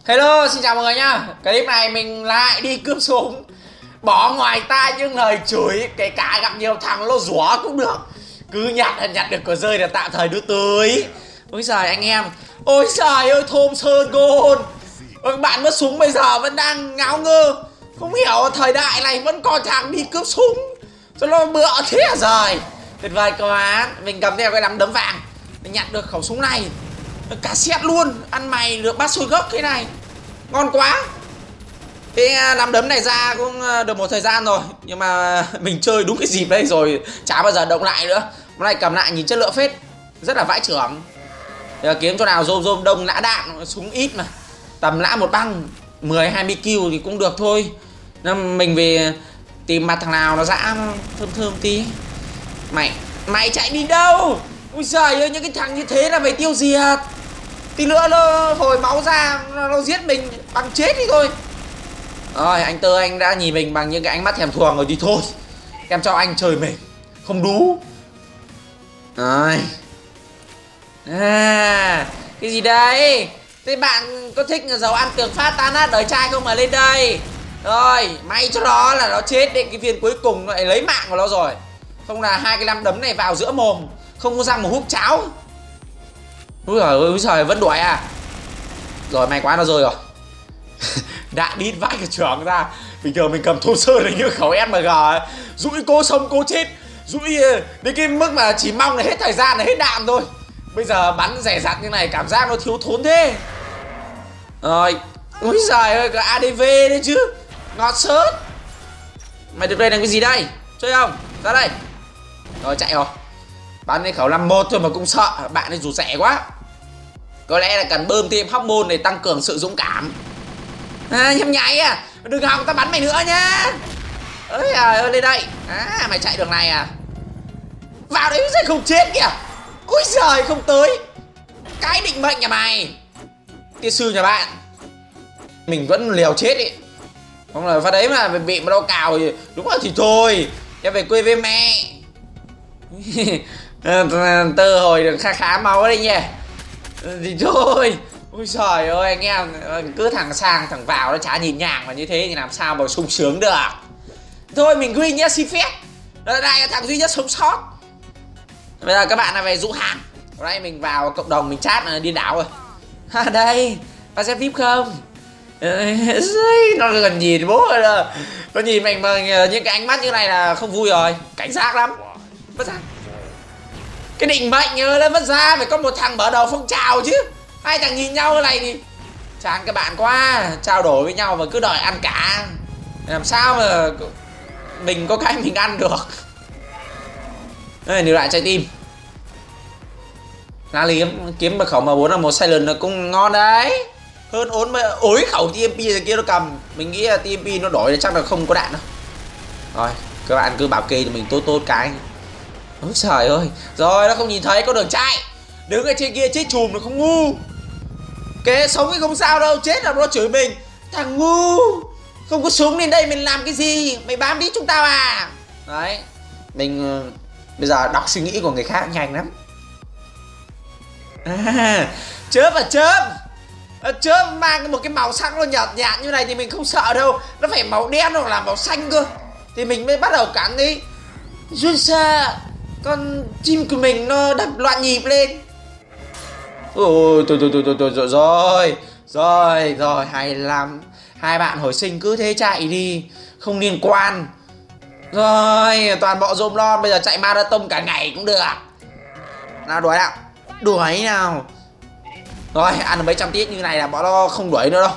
Hello, xin chào mọi người nhá. Clip này mình lại đi cướp súng. Bỏ ngoài tai những lời chửi, kể cả gặp nhiều thằng lô rủa cũng được. Cứ nhặt được của rơi là tạm thời đưa tới. Ôi giời anh em. Ôi giời ơi thôm sơn gôn. Các bạn mất súng bây giờ vẫn đang ngáo ngơ. Không hiểu thời đại này vẫn còn thằng đi cướp súng. Cho nó bựa thế à giời. Tuyệt vời quá. Mình cầm theo cái nắm đấm vàng. Mình nhặt được khẩu súng này. Cả set luôn. Ăn mày được bát xôi gốc thế này. Ngon quá. Cái nắm đấm này ra cũng được một thời gian rồi. Nhưng mà mình chơi đúng cái dịp đây rồi chả bao giờ động lại nữa. Hôm nay cầm lại nhìn chất lượng phết. Rất là vãi chưởng. Kiếm chỗ nào rôm đông nã đạn. Súng ít mà. Tầm nã một băng 10-20 kill thì cũng được thôi. Nên mình về tìm mặt thằng nào nó dã thơm tí. Mày chạy đi đâu? Ui giời ơi những cái thằng như thế là phải tiêu diệt. Tí nữa nó hồi máu ra nó giết mình bằng chết đi thôi. Rồi anh Tơ anh đã nhìn mình bằng những cái ánh mắt thèm thuồng rồi thì thôi. Em cho anh chơi mình. Không đú. Rồi. Cái gì đây? Thế bạn có thích dầu ăn tường phát tan nát đời trai không mà lên đây. Rồi may cho nó là nó chết đến cái viên cuối cùng lại lấy mạng của nó rồi. Không là hai cái nắm đấm này vào giữa mồm. Không có răng mà húp cháo. Úi giời vẫn đuổi à. Rồi may quá nó rơi rồi. Đã đít vãi cái trưởng ra. Bình thường mình cầm thô sơ này như khẩu SMG ấy. Rũi cố sống cố chết. Rũi đến cái mức mà chỉ mong là hết thời gian là hết đạn thôi. Bây giờ bắn rẻ rặt như này cảm giác nó thiếu thốn thế. Rồi. Úi giời ơi có ADV đấy chứ. Ngọt sớt. Mày được đây là cái gì đây? Chơi không? Ra đây. Rồi chạy rồi. Bắn cái khẩu 51 thôi mà cũng sợ. Bạn ấy rủ rẻ quá. Có lẽ là cần bơm thêm hormone để tăng cường sự dũng cảm. Nhâm nháy à. Đừng hòng tao bắn mày nữa nhá. Ơi trời ơi lên đây. Mày chạy đường này à. Vào đấy sẽ không chết kìa. Ôi giời không tới. Cái định mệnh nhà mày. Tiên sư nhà bạn. Mình vẫn liều chết ý. Không là phát đấy mà bị một đau cào thì đúng là thì thôi. Em về quê với mẹ. Tơ hồi được khá máu đấy nhỉ. Thì thôi. Ôi trời ơi anh em. Cứ thằng sang thằng vào nó chả nhìn nhàng mà như thế thì làm sao mà sung sướng được. Thôi mình win nhá xin phép. Đây là thằng duy nhất sống sót. Bây giờ các bạn là về dụ hàng. Hôm nay mình vào cộng đồng mình chat là điên đảo rồi. Đây. Bạn xem VIP không? Nó gần nhìn bố rồi đó. Nó nhìn mình mà những cái ánh mắt như này là không vui rồi. Cảnh giác lắm. Mất ra. Cái định mệnh lên mất ra. Phải có một thằng mở đầu phong trào chứ. Hai thằng nhìn nhau như này thì chán các bạn quá. Trao đổi với nhau mà cứ đòi ăn cả. Làm sao mà mình có cái mình ăn được. Đây lưu lại trái tim. Lá lý kiếm một khẩu M4 là một silent là cũng ngon đấy. Hơn ối khẩu TMP kia nó cầm. Mình nghĩ là TMP nó đổi chắc là không có đạn đâu. Rồi các bạn cứ bảo kê cho mình tốt cái. Ôi trời ơi. Rồi nó không nhìn thấy có đường chạy. Đứng ở trên kia chết chùm nó không ngu. Kệ sống thì không sao đâu. Chết là nó chửi mình. Thằng ngu. Không có súng lên đây mình làm cái gì. Mày bám đi chúng tao à. Đấy. Mình bây giờ đọc suy nghĩ của người khác nhanh lắm. Chớp à chớp. Chớp mang một cái màu sắc nó nhợt nhạt như này thì mình không sợ đâu. Nó phải màu đen hoặc là màu xanh cơ. Thì mình mới bắt đầu cắn đi. Junsa. Con chim của mình nó đập loạn nhịp lên. Ôi rồi hay lắm. Hai bạn hồi sinh cứ thế chạy đi. Không liên quan. Rồi toàn bộ dôm lon. Bây giờ chạy marathon cả ngày cũng được. Nào đuổi nào. Đuổi nào. Rồi ăn được mấy trăm tiết như này là bọn nó không đuổi nữa đâu.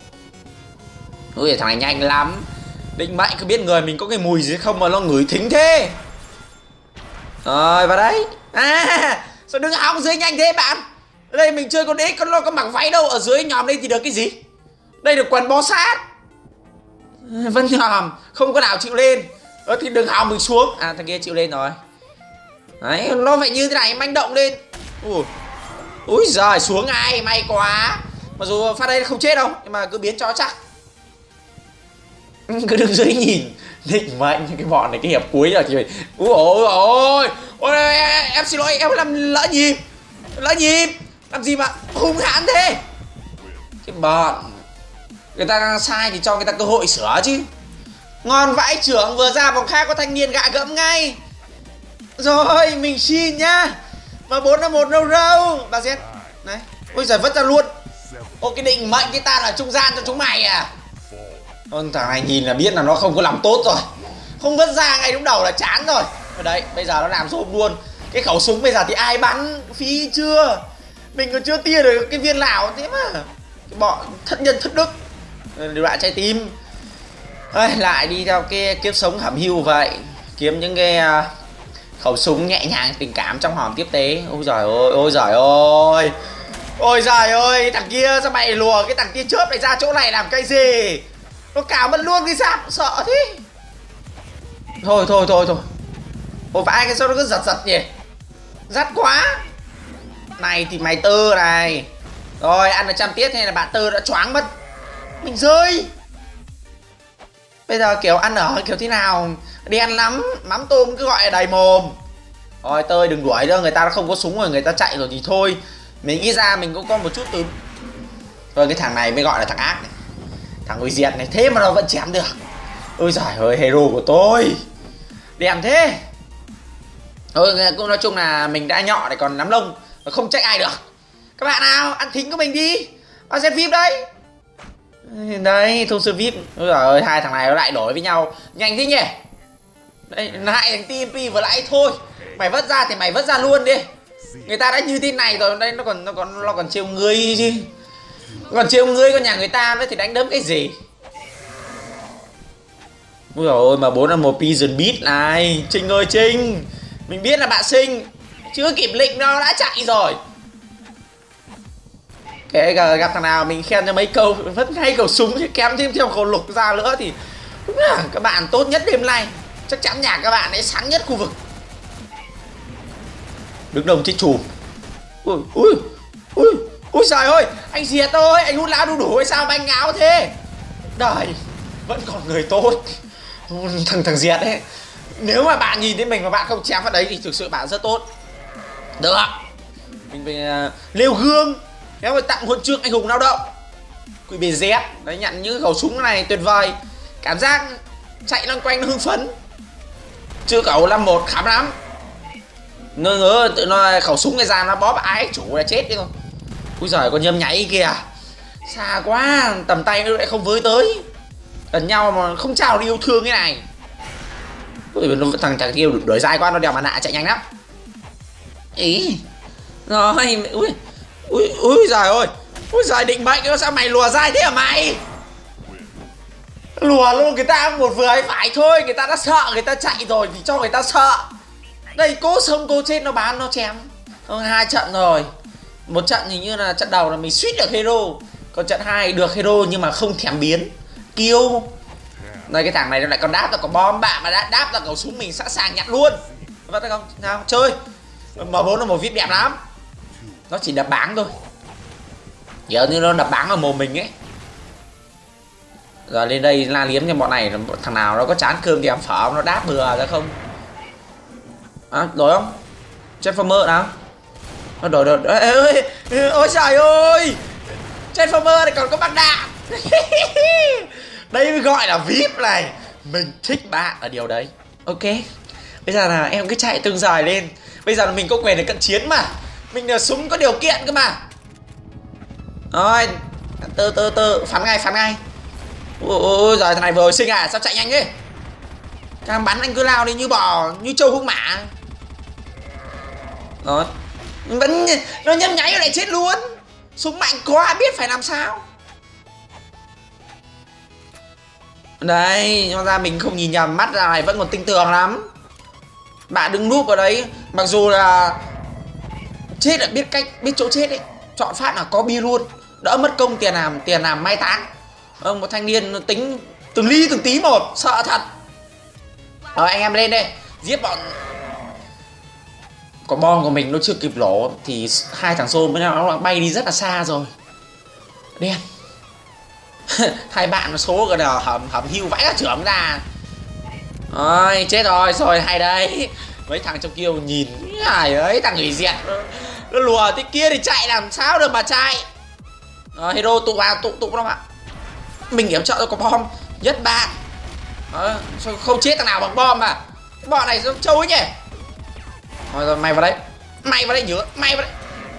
Ôi thằng này nhanh lắm. Định mệnh không biết người mình có cái mùi gì không mà nó ngửi thính thế. Rồi vào đấy. Sao đừng hòng dưới nhanh thế bạn. Ở đây mình chơi con X con lo có mặc váy đâu. Ở dưới nhòm đây thì được cái gì. Đây được quần bó sát. Vẫn nhòm. Không có nào chịu lên. Thì đừng hòng mình xuống. Thằng kia chịu lên rồi. Đấy nó phải như thế này manh động lên. Úi giời xuống ai may quá. Mặc dù phát đây không chết đâu. Nhưng mà cứ biến cho chắc. Cứ đứng dưới nhìn. Định mệnh cái bọn này cái hiệp cuối là chỉ phải. Ôi em xin lỗi em làm lỡ nhịp. Làm gì mà hung hãn thế. Cái bọn Người ta đang sai thì cho người ta cơ hội sửa chứ. Ngon vãi trưởng, vừa ra vòng khác có thanh niên gạ gẫm ngay. Rồi mình xin nhá. Mà 4-1 đâu đâu. Bà Z. Đấy. Ôi giời vứt ra luôn. Ô cái định mệnh cái ta là trung gian cho chúng mày à. Thằng này nhìn là biết là nó không có lòng tốt rồi. Không vứt ra ngay lúc đầu là chán rồi. Ở đấy bây giờ nó làm rôm luôn. Cái khẩu súng bây giờ thì ai bắn phí chưa. Mình còn chưa tia được cái viên nào thế mà. Cái bọn thất nhân thất đức. Điều đoạn trái tim. Lại đi theo cái kiếp sống hẩm hưu vậy. Kiếm những cái khẩu súng nhẹ nhàng tình cảm trong hòm tiếp tế. Ôi giời ơi, ôi giời ơi. Ôi giời ơi, thằng kia sao mày lùa cái thằng kia chớp này ra chỗ này làm cái gì. Nó cào mất luôn cái sao, sợ thế. Thôi. Ôi vãi cái sao nó cứ giật nhỉ. Dắt quá. Này thì mày tơ này. Rồi ăn được 100 tiết hay là bạn tơ đã choáng mất. Mình rơi. Bây giờ kiểu ăn ở kiểu thế nào. Đen lắm. Mắm tôm cứ gọi là đầy mồm. Thôi tơi đừng đuổi đâu. Người ta không có súng rồi người ta chạy rồi thì thôi. Mình nghĩ ra mình cũng có một chút từ. Rồi cái thằng này mới gọi là thằng ác này. Thằng người diệt này thế mà nó vẫn chém được. Ôi giời ơi hero của tôi. Đẹp thế. Thôi cũng nói chung là mình đã nhọ để còn nắm lông. Không trách ai được. Các bạn nào ăn thính của mình đi. Vào xem phim đây. Đấy thông sư VIP. Ôi giời ơi hai thằng này nó lại đổi với nhau. Nhanh thế nhỉ. Đây lại thằng TMP vừa lại thôi. Mày vứt ra thì mày vứt ra luôn đi. Người ta đã như thế này rồi. Đây nó còn trêu ngươi chứ. Còn trêu ngươi con nhà người ta nữa thì đánh đấm cái gì. Ôi dồi ôi mà 4-1 Pigeon Beat này. Trinh ơi Trinh. Mình biết là bạn Sinh. Chưa kịp lệnh nó đã chạy rồi. Cái gặp thằng nào mình khen cho mấy câu. Vẫn hay cầu súng chứ kém thêm theo khẩu lục ra nữa thì đúng là các bạn tốt nhất đêm nay. Chắc chắn nhà các bạn ấy sáng nhất khu vực. Đứng đồng chết chùm. Ui trời ơi. Anh Diệt ơi. Anh hút lá đu đủ hay sao mà anh ngáo thế. Đời. Vẫn còn người tốt. Thằng Diệt ấy. Nếu mà bạn nhìn thấy mình mà bạn không chém vào đấy thì thực sự bạn rất tốt. Được. Mình phải nêu gương. Kéo phải tặng huân chương anh hùng lao động. QBZ. Đấy nhận những khẩu súng này tuyệt vời. Cảm giác chạy loanh quanh nó hưng phấn. Chưa cẩu 5-1 khám lắm. Ngơ tự nó khẩu súng này ra nó bóp ai chủ là chết đi không. Úi giời con nhâm nháy kìa. Xa quá. Tầm tay nó lại không với tới. Gần nhau mà không trao đi yêu thương cái này. Thằng kia đuổi dài quá nó đeo mặt nạ chạy nhanh lắm. Ý. Rồi. Ui giời ơi. Ui giời định mệnh sao mày lùa dai thế hả mày. Lùa luôn người ta một vừa hay phải thôi. Người ta đã sợ người ta chạy rồi thì cho người ta sợ. Đây cố sống cố chết nó bán nó chém. Thôi 2 trận rồi. Một trận hình như là trận đầu là mình suýt được hero. Còn trận 2 được hero nhưng mà không thèm biến. Kill. Đây cái thằng này nó lại còn đáp là có bom bạn mà đã đáp là khẩu súng mình sẵn sàng nhận luôn. Bắt tay không? Nào chơi. M4 là một VIP đẹp lắm. Nó chỉ đập báng thôi. Kiểu như nó đập báng vào mồm mình ấy. Rồi lên đây la liếm cho bọn này. Thằng nào nó có chán cơm thì ăn phở nó đáp bừa ra không. À đổi không? Transformer nào. Nó đổi. Ôi trời ơi. Transformer này còn có băng đạn. Đây mới gọi là VIP này. Mình thích bạn ở điều đấy. Ok. Bây giờ là em cứ chạy từng dài lên. Bây giờ là mình có quyền để cận chiến mà. Mình là súng có điều kiện cơ mà. Rồi. Từ phán ngay. Ôi giời thằng này vừa sinh à. Sao chạy nhanh thế. Càng bắn anh cứ lao đi như bò. Như trâu hung mã. Rồi. Vẫn nó nhấp nháy lại chết luôn. Súng mạnh quá biết phải làm sao. Đây, cho ra mình không nhìn nhầm, mắt ra này vẫn còn tinh tường lắm. Bạn đừng núp vào đấy. Mặc dù là chết là biết cách, biết chỗ chết ấy. Chọn phát là có bia luôn. Đỡ mất công tiền làm mai táng. Một thanh niên tính từng ly từng tí một. Sợ thật. Rồi anh em lên đây. Giết bọn. Có bom của mình nó chưa kịp nổ. Thì hai thằng xôn với nhau nó bay đi rất là xa rồi. Đen. Hai bạn số cái nào hầm hưu vãi cả trưởng ra. Rồi chết rồi hay đấy. Mấy thằng trong kia nhìn ai ấy thằng người diệt nó lùa thế kia thì chạy làm sao được mà chạy. Rồi hero tụ vào tụ nó ạ. mình yểm trợ tôi có bom nhất bạn. Không chết thằng nào bằng bom mà. Cái bọn này giống trâu ấy nhỉ. Rồi mày vào đây. Mày vào đây nhớ. Mày vào đây.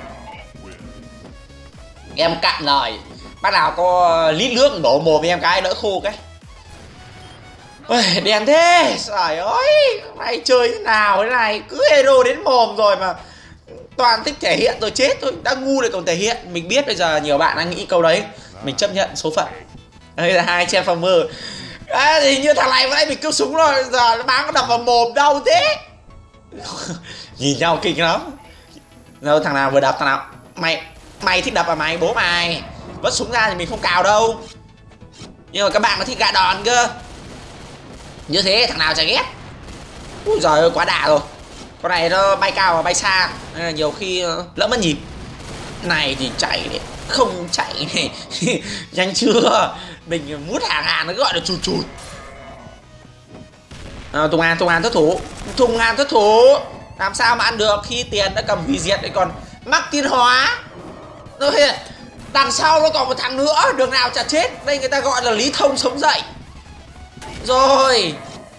Em cạn lời. Bác nào có lít nước đổ mồm em cái đỡ khô cái. Ôi, đèn thế. Trời ơi, mày chơi thế nào thế này. Cứ hero đến mồm rồi mà toàn thích thể hiện rồi chết thôi. Đã ngu lại còn thể hiện. Mình biết bây giờ nhiều bạn đang nghĩ câu đấy. Mình chấp nhận số phận. Đây là hai Transformer. Thì như thằng này vừa nãy mình cứu súng rồi. Giờ nó bán có đập vào mồm đâu thế. Nhìn nhau kinh lắm. Đâu thằng nào vừa đập thằng nào. Mày thích đập à mày, bố mày. Vứt súng ra thì mình không cào đâu. Nhưng mà các bạn nó thích gạ đòn cơ. Như thế thằng nào chả ghét. Úi giời ơi quá đã rồi. Con này nó bay cao và bay xa nên là nhiều khi lỡ mất nhịp. Này thì chạy đấy. Không chạy này. Nhanh chưa. Mình mút hàng nó gọi là chụt chụt. Tùng An thất thủ. Tùng An thất thủ. Làm sao mà ăn được khi tiền đã cầm hủy diệt đấy còn mắc tiến hóa. Rồi đằng sau nó còn một thằng nữa. Đường nào chả chết. Đây người ta gọi là Lý Thông sống dậy. Rồi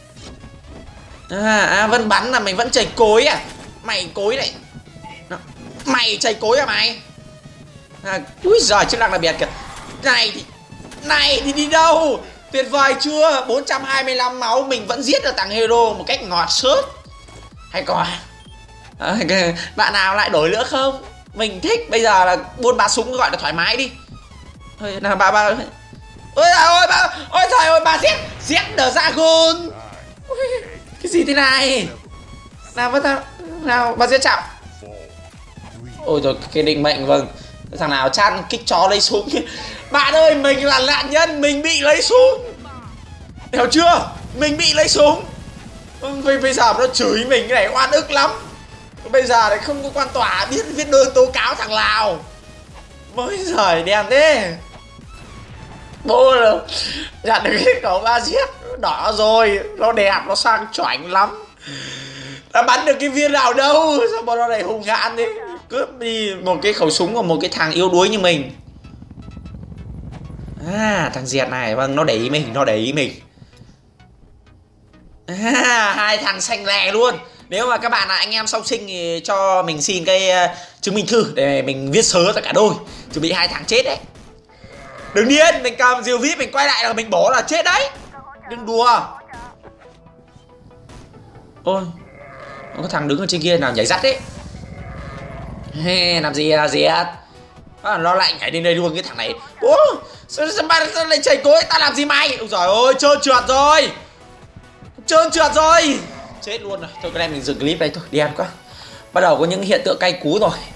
Vân bắn là mình vẫn chảy cối à. Mày cối này. Mày chảy cối à mày. Úi giời chức năng đặc biệt kìa. Này thì đi đâu. Tuyệt vời chưa. 425 máu mình vẫn giết được thằng hero một cách ngọt xớt. Hay còn bạn nào lại đổi nữa không. Mình thích bây giờ là buôn bán súng gọi là thoải mái đi. Thôi nào ba ôi trời ơi bà giết Dragon. Cái gì thế này. Nào bà giết chậm. Ôi rồi cái định mệnh vâng. Thằng nào chăn kích chó lấy súng. Bạn ơi mình là nạn nhân. Mình bị lấy súng. Hiểu chưa. Mình bị lấy súng. Bây giờ nó chửi mình cái này oan ức lắm. Bây giờ lại không có quan tòa biết viết đơn tố cáo thằng Lào. Mới giời đèn thế. Bố rồi nhặt được cái khẩu ba giết đỏ rồi. Nó đẹp, nó sang chảnh lắm. Đã bắn được cái viên nào đâu. Sao bọn nó này hùng hãn thế. Cướp đi một cái khẩu súng của một cái thằng yếu đuối như mình. Thằng Diệt này vâng nó để ý mình. Hai thằng xanh lè luôn. Nếu mà các bạn là anh em song sinh thì cho mình xin cái chứng minh thư để mình viết sớ tất cả đôi. Chuẩn bị hai thằng chết đấy. Đừng điên, mình cầm diều vip mình quay lại là mình bổ là chết đấy. Đừng đùa. Ôi có thằng đứng ở trên kia nào nhảy dắt đấy. Làm gì à Diệt. Nó lại nhảy lên đây luôn cái thằng này. Ủa sao lại chảy cối ta làm gì mày. Ôi giời ơi trơn trượt rồi. Chết luôn rồi. Thôi cái này mình dừng clip đây thôi. Đi ăn quá. Bắt đầu có những hiện tượng cay cú rồi.